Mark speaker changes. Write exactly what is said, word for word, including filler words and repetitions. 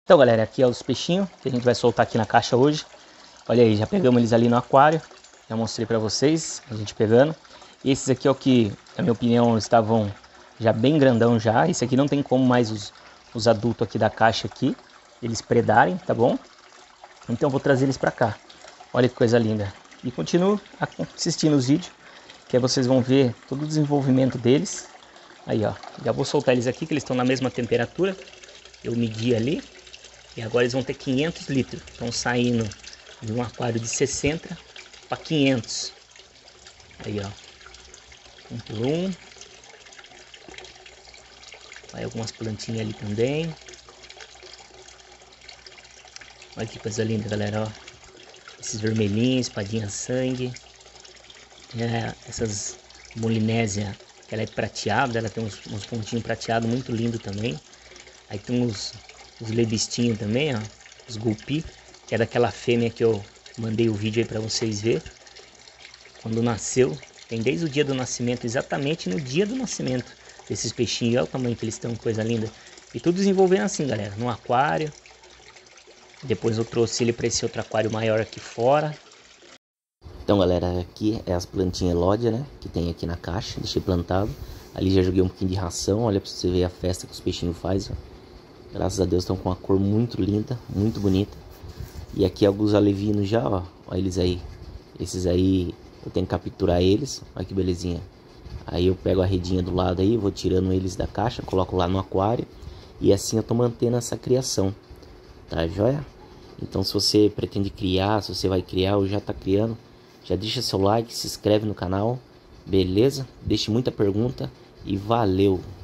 Speaker 1: Então, galera, aqui é os peixinhos que a gente vai soltar aqui na caixa hoje. Olha aí, já pegamos eles ali no aquário. Já mostrei pra vocês, a gente pegando. Esses aqui é o que, na minha opinião, estavam já bem grandão já. Esse aqui não tem como mais os, os adultos aqui da caixa aqui, eles predarem, tá bom? Então eu vou trazer eles pra cá. Olha que coisa linda. E continuo assistindo os vídeos, que aí vocês vão ver todo o desenvolvimento deles. Aí, ó, já vou soltar eles aqui, que eles estão na mesma temperatura. Eu medi ali. E agora eles vão ter quinhentos litros. Estão saindo de um aquário de sessenta para quinhentos. Aí, ó. Um por um. Aí algumas plantinhas ali também. Olha que coisa linda, galera, ó. Esses vermelhinhos, espadinha sangue. É, essas molinésia, que ela é prateada, ela tem uns, uns pontinhos prateados muito lindo também. Aí tem uns, os lebistinhos também, ó. Os gupi, que é daquela fêmea que eu mandei o vídeo aí pra vocês ver. Quando nasceu, tem desde o dia do nascimento, exatamente no dia do nascimento desses peixinhos. Olha o tamanho que eles estão, coisa linda. E tudo desenvolvendo assim, galera, no aquário. Depois eu trouxe ele para esse outro aquário maior aqui fora. Então, galera, aqui é as plantinhas Elódia, né? Que tem aqui na caixa, deixei plantado. Ali já joguei um pouquinho de ração, olha para você ver a festa que os peixinhos fazem. Graças a Deus estão com uma cor muito linda, muito bonita. E aqui alguns alevinos já, ó. Olha eles aí. Esses aí eu tenho que capturar eles. Olha que belezinha. Aí eu pego a redinha do lado aí, vou tirando eles da caixa, coloco lá no aquário. E assim eu tô mantendo essa criação. Tá joia? Então se você pretende criar, se você vai criar ou já tá criando, já deixa seu like, se inscreve no canal. Beleza? Deixe muita pergunta e valeu!